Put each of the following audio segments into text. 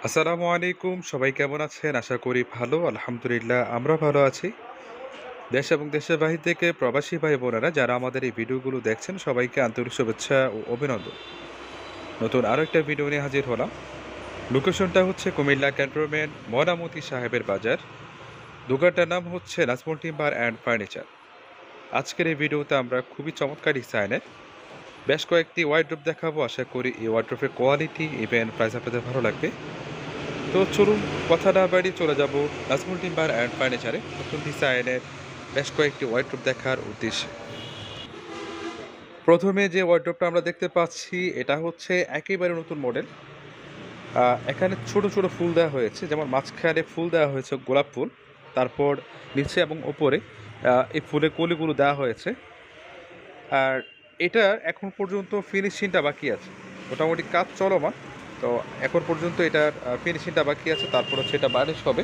আসসালামু আলাইকুম। সবাই কেমন আছেন? আশা করি ভালো। আলহামদুলিল্লাহ আমরা ভালো আছি। দেশ এবং দেশের বাহির থেকে প্রবাসী ভাই বোনেরা যারা আমাদের এই ভিডিওগুলো দেখছেন সবাইকে আন্তরিক শুভেচ্ছা ও অভিনন্দন। নতুন আরো একটা ভিডিও নিয়ে হাজির হলাম। লোকেশনটা হচ্ছে কুমিল্লা ক্যান্টনমেন্ট ময়নামতি সাহেবের বাজার। দোকানটার নাম হচ্ছে নাজমুল টিম্বার অ্যান্ড ফার্নিচার। আজকের এই ভিডিওতে আমরা খুবই চমৎকার ডিজাইনের বেশ কয়েকটি ওয়ার্ড্রোব দেখাবো। আশা করি এই ওয়ার্ড্রোবের কোয়ালিটি ইভেন প্রাইস আপনাদের ভালো লাগবে। তো চলুন কথা না বাড়িয়ে চলে যাব নাজমুল টিম্বার অ্যান্ড ফার্নিচারে নতুন ডিজাইনের বেশ কয়েকটি ওয়ার্ড্রোব দেখার উদ্দেশ্যে। প্রথমে যে ওয়ার্ড্রোবটা আমরা দেখতে পাচ্ছি এটা হচ্ছে একেবারে নতুন মডেল। এখানে ছোট ছোট ফুল দেওয়া হয়েছে, যেমন মাঝখানে ফুল দেওয়া হয়েছে গোলাপ ফুল, তারপর নিচে এবং ওপরে এই ফুলের কলিগুলো দেওয়া হয়েছে। আর এটার এখন পর্যন্ত ফিনিশিংটা বাকি আছে, মোটামুটি কাজ চলমান। তো এখন পর্যন্ত এটার ফিনিশিংটা বাকি আছে, তারপর হচ্ছে এটা বার্নিশ হবে।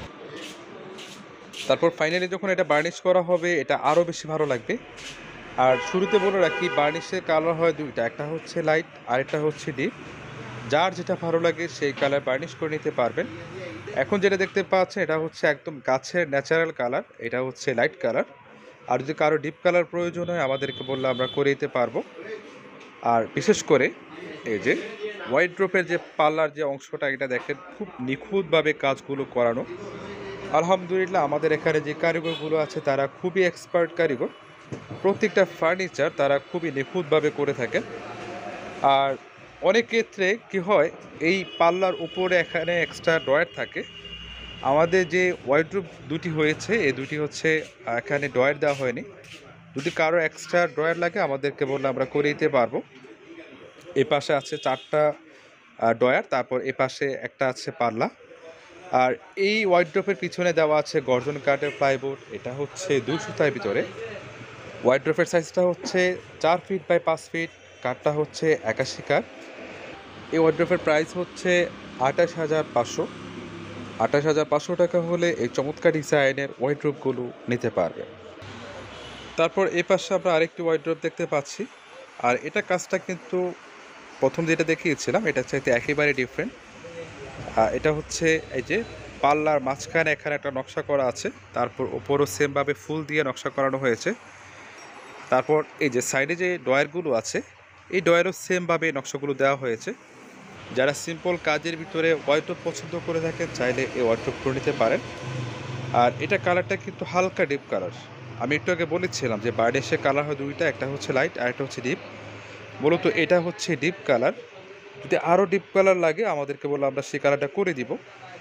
তারপর ফাইনালি যখন এটা বার্নিশ করা হবে এটা আরও বেশি ভালো লাগবে। আর শুরুতে বলে রাখি, বার্নিশের কালার হয় দুইটা, একটা হচ্ছে লাইট আর একটা হচ্ছে ডিপ। যার যেটা ভালো লাগে সেই কালার বার্নিশ করে নিতে পারবেন। এখন যেটা দেখতে পাচ্ছেন এটা হচ্ছে একদম গাছের ন্যাচারাল কালার, এটা হচ্ছে লাইট কালার। আর যদি কারো ডিপ কালার প্রয়োজন হয় আমাদেরকে বললে আমরা করে দিতে পারবো। আর বিশেষ করে এই যে ওয়াইড্রোপের যে পাল্লার যে অংশটা, এটা দেখেন খুব নিখুঁতভাবে কাজগুলো করানো। আলহামদুলিল্লাহ আমাদের এখানে যে কারিগরগুলো আছে তারা খুবই এক্সপার্ট কারিগর। প্রত্যেকটা ফার্নিচার তারা খুবই নিখুঁতভাবে করে থাকেন। আর অনেক ক্ষেত্রে কি হয়, এই পাল্লার উপরে এখানে এক্সট্রা ড্রয়ার থাকে। আমাদের যে ওয়ার্ডরোব দুটি হয়েছে এই দুটি হচ্ছে এখানে ড্রয়ার দেওয়া হয়নি। যদি কারো এক্সট্রা ড্রয়ার লাগে আমাদেরকে বললে আমরা করে দিতে পারবো। এ পাশে আছে চারটা ড্রয়ার, তারপর এ পাশে একটা আছে পাল্লা। আর এই ওয়ার্ডরোবের পিছনে দেওয়া আছে গর্জন কাঠের প্লাইবোর্ড, এটা হচ্ছে 2 সুতার ভিতরে। ওয়ার্ডরোবের সাইজটা হচ্ছে 4 ফিট বাই 5 ফিট, কাঠটা হচ্ছে 81 কাঠ। এই ওয়ার্ডরোবের প্রাইস হচ্ছে 28,500। 28,500 টাকা হলে এই চমৎকার ডিজাইনের ওয়ার্ডরোবগুলো নিতে পারবে। তারপর এ পাশে আমরা আরেকটি ওয়ার্ডরোব দেখতে পাচ্ছি। আর এটা কাজটা কিন্তু প্রথম যেটা দেখিয়েছিলাম এটার চাইতে একেবারে ডিফারেন্ট। এটা হচ্ছে এই যে পাল্লার মাঝখানে এখানে একটা নকশা করা আছে, তারপর ওপরও সেমভাবে ফুল দিয়ে নকশা করানো হয়েছে। তারপর এই যে সাইডে যে ডয়ারগুলো আছে এই ডয়ারও সেমভাবে নকশাগুলো দেওয়া হয়েছে। যারা সিম্পল কাজের ভিতরে ওয়ার্ডরোব পছন্দ করে থাকেন চাইলে এই ওয়ার্ডরোব করে নিতে পারেন। আর এটা কালারটা কিন্তু হালকা ডিপ কালার। আমি একটু আগে বলেছিলাম যে বার্নিশের কালার হয় দুইটা, একটা হচ্ছে লাইট আর একটা হচ্ছে ডিপ। মূলত এটা হচ্ছে ডিপ কালার। যদি আরও ডিপ কালার লাগে আমাদেরকে বলে আমরা সেই কালারটা করে দিব।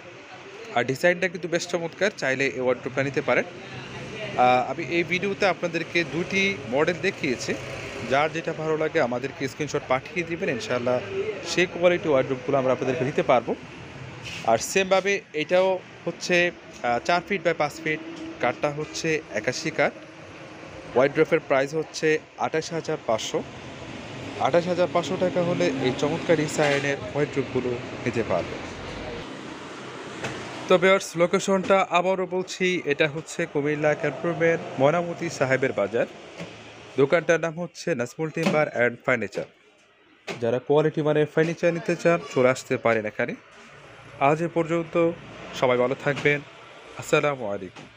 আর ডিজাইনটা কিন্তু বেশ চমৎকার, চাইলে এই ওয়ার্ডরোবটা নিতে পারেন। আমি এই ভিডিওতে আপনাদেরকে দুটি মডেল দেখিয়েছি, যার যেটা ভালো লাগে আমাদেরকে স্ক্রিনশট পাঠিয়ে দিবেন, ইনশাআল্লাহ সেই কোয়ালিটি ওয়ার্ডরোবগুলো আমরা আপনাদেরকে দিতে পারবো। আর সেমভাবে এটাও হচ্ছে 4 ফিট বাই 5 ফিট, কাঠটা হচ্ছে 81 কাঠ। ওয়ার্ডরোবের প্রাইস হচ্ছে 28,500। 28,500 টাকা হলে এই চমৎকার ডিজাইনের ওয়ার্ডরোবগুলো নিতে পারবে। তো ভিউয়ার্স, লোকেশনটা আবারও বলছি, এটা হচ্ছে কুমিল্লা ক্যান্টনমেন্ট ময়নামতি সাহেবের বাজার। দোকানটার নাম হচ্ছে নাজমুল টিম্বার অ্যান্ড ফার্নিচার। যারা কোয়ালিটি মানের ফার্নিচার নিতে চান চলে আসতে পারেন এখানে। আজ এ পর্যন্ত, সবাই ভালো থাকবেন। আসসালামু আলাইকুম।